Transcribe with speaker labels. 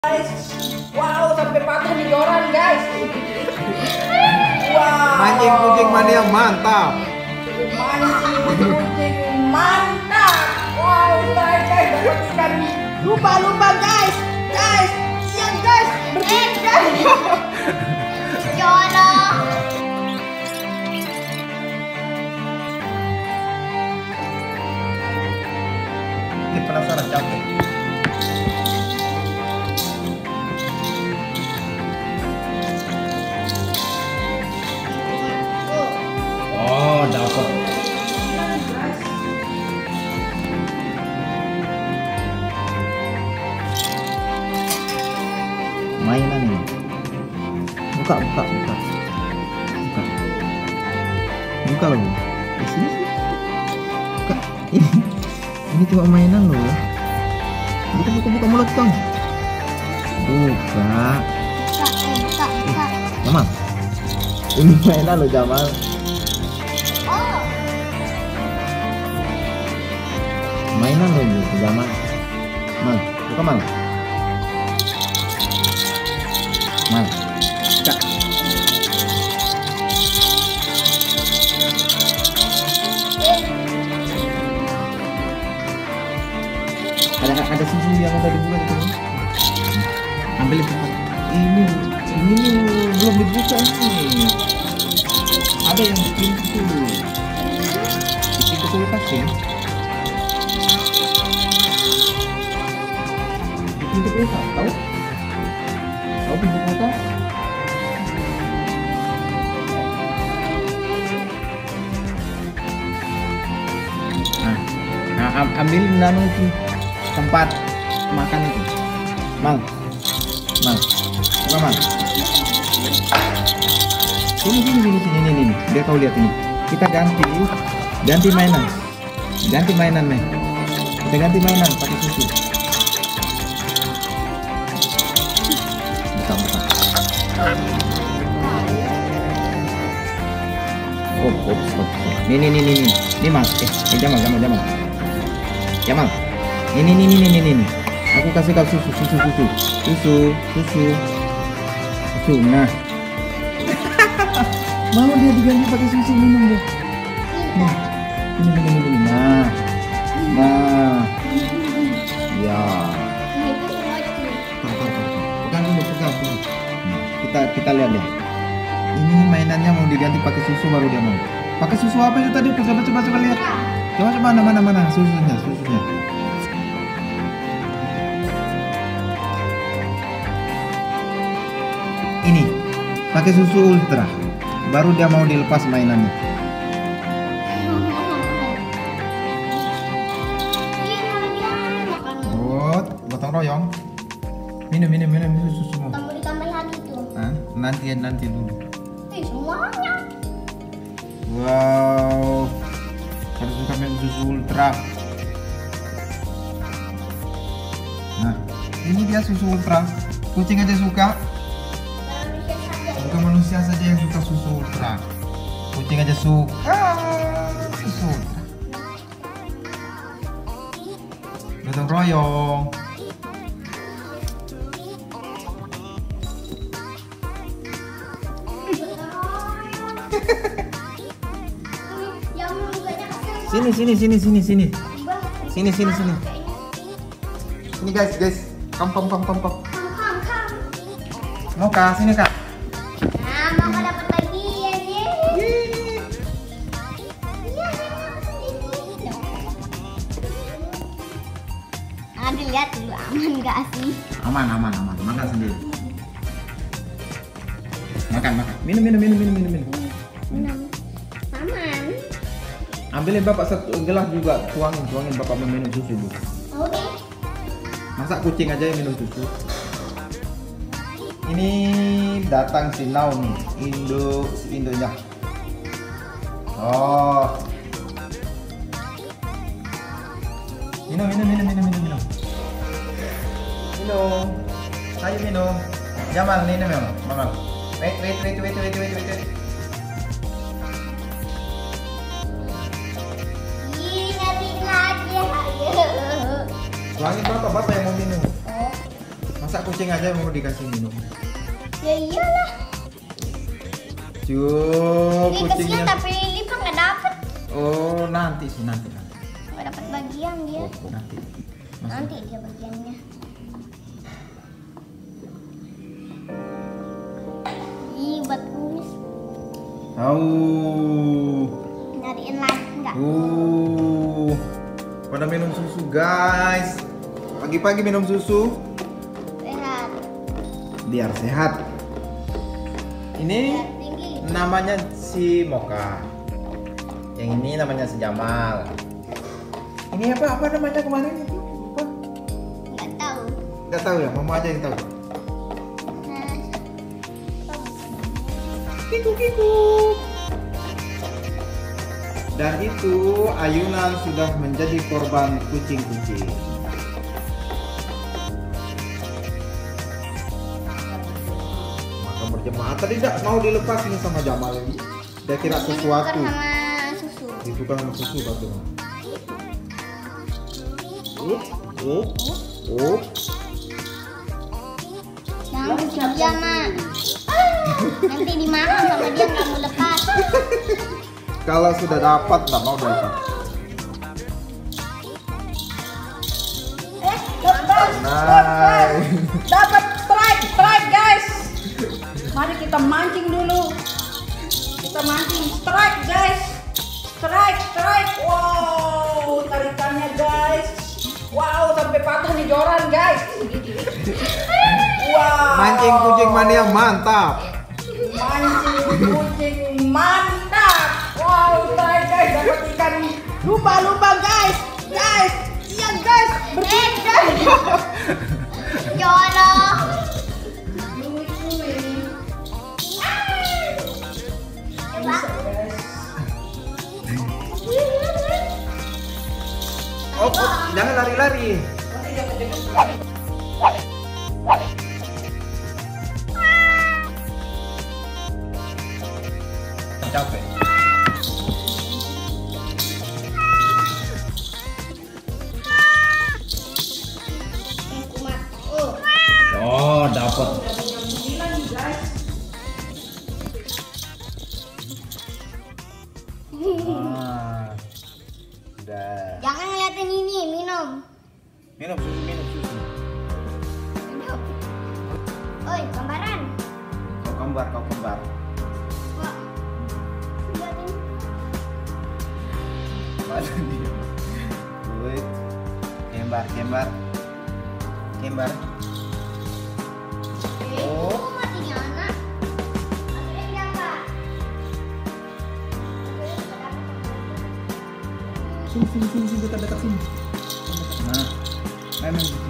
Speaker 1: Guys, wow, sampai patah di joran guys. Wow.
Speaker 2: Mancing kucing mania mantap.
Speaker 1: Mancing kucing mantap. Wow, guys, dapat ikan lumba-lumba guys. Guys, iya guys, berdiri guys.
Speaker 3: Jorok.
Speaker 2: Ini penasaran capek. Oh, dapat. Mainan ini. Buka. Buka loh. Di sini sih. Buka. Ini cuma mainan loh. Buka mulut dong. Buka. Jamal. Ini mainan loh Jamal. Mainan loh ini Jamal. Mal, buka Mal. Mal. Buka. Ada susu yang udah dibuka itu. Ambil itu. Ini belum dibuka ini. Ada yang di pintu. Di pintu kulkas ya. Di pintu kulkas, tahu? Tahu pintu kulkas? Nah, ambil nano itu tempat makan itu. Mal. Buka Mal. Sini. Biar kau lihat ini. Kita ganti mainan. Ganti mainan nih. Kita ganti mainan pakai susu. Buka. Stop. Nih. Ini Mas. Jamal. Ini. Aku kasih kau susu. Nah. Mau dia diganti pakai susu, minum deh. Nih. Ini. Nah. Ya. Pegang dulu. Kita lihat deh. Ini mainannya mau diganti pakai susu baru dia mau. Pakai susu apa itu tadi? Coba lihat. Coba mana susunya. Ini pakai susu ultra. Baru dia mau dilepas mainannya. Gotong royong. Minum susu semua.
Speaker 3: Kamu ditambah lagi tuh.
Speaker 2: Nanti dulu.
Speaker 3: Semuanya.
Speaker 2: Wow. Harus suka minum susu ultra. Nah, ini dia susu ultra. Kucing aja suka. Bukan manusia saja yang suka susu ultra. Kucing aja suka susu ultra. Gotong royong. Sini. Sini guys. Kom. Mau Kak, sini Kak.
Speaker 3: Nah, mama dapat lagi ya. Dilihat dulu aman gak sih?
Speaker 2: Aman. Makan sendiri. Makan. Minum.
Speaker 3: Aman.
Speaker 2: Ambilin Bapak satu gelas juga. Tuangin Bapak mau minum susu dulu.
Speaker 3: Oke.
Speaker 2: Masa kucing aja yang minum susu? Ini datang si Nau nih, Indonya. Oh. Minum. Ayo minum. Jamal minum. Mama. Wait.
Speaker 3: Nyari lagi.
Speaker 2: Tuangin Bapak yang mau minum. Masa kucing aja mau dikasih minum?
Speaker 3: Ya iyalah.
Speaker 2: Cuy,
Speaker 3: Ini
Speaker 2: kucingnya.
Speaker 3: kesian tapi Lili mah nggak dapet.
Speaker 2: Oh, nanti sih, nanti.
Speaker 3: Nggak dapet bagian dia.
Speaker 2: Oh, nanti. Masuk.
Speaker 3: Nanti dia bagiannya. Ih, buat kumis. Nyariin lagi nggak?
Speaker 2: Pada minum susu, guys. Pagi-pagi minum susu
Speaker 3: Sehat.
Speaker 2: biar sehat. Ini
Speaker 3: Biar tinggi.
Speaker 2: namanya si Moka. Yang ini namanya si Jamal. Ini apa namanya kemarin itu? Apa?
Speaker 3: Nggak tahu.
Speaker 2: Nggak tahu ya, mama aja yang tahu.
Speaker 3: Nah,
Speaker 2: Kiku. Dan itu ayunan sudah menjadi korban kucing-kucing. Maka berjemaah tadi tidak mau dilepas ini sama Jamal ini. Dia kira
Speaker 3: ini
Speaker 2: sesuatu.
Speaker 3: ditukar sama susu.
Speaker 2: Ditukar sama susu kata.
Speaker 3: Jangan kucing dia, Mak. Nanti dimakan sama dia nggak mau lepas.
Speaker 2: Kalau sudah dapat nggak mau dapat.
Speaker 1: Dapat strike guys. Mari kita mancing dulu. Kita mancing strike guys. Strike. Wow, tarikannya guys. Wow, sampai patah nih joran guys. Wow.
Speaker 2: Mancing kucing mania mantap.
Speaker 1: Mancing kucing mantap. Wow, strike guys, dapat ikan lumba-lumba guys. Iya guys, berdiri guys.
Speaker 3: Jodoh.
Speaker 2: Oh, jangan lari-lari. Capek. Oh, dapat. Udah.
Speaker 3: Jangan ngeliatin ini, minum.
Speaker 2: Minum susu.
Speaker 3: Minum. Oi, gambaran.
Speaker 2: Kau kembar.
Speaker 3: Wah. Liatin.
Speaker 2: Mana dia? Wait. Kembar. Oh.
Speaker 3: Matinya anak. Akhirnya berapa?
Speaker 2: Sini dekat sini. Nah, main.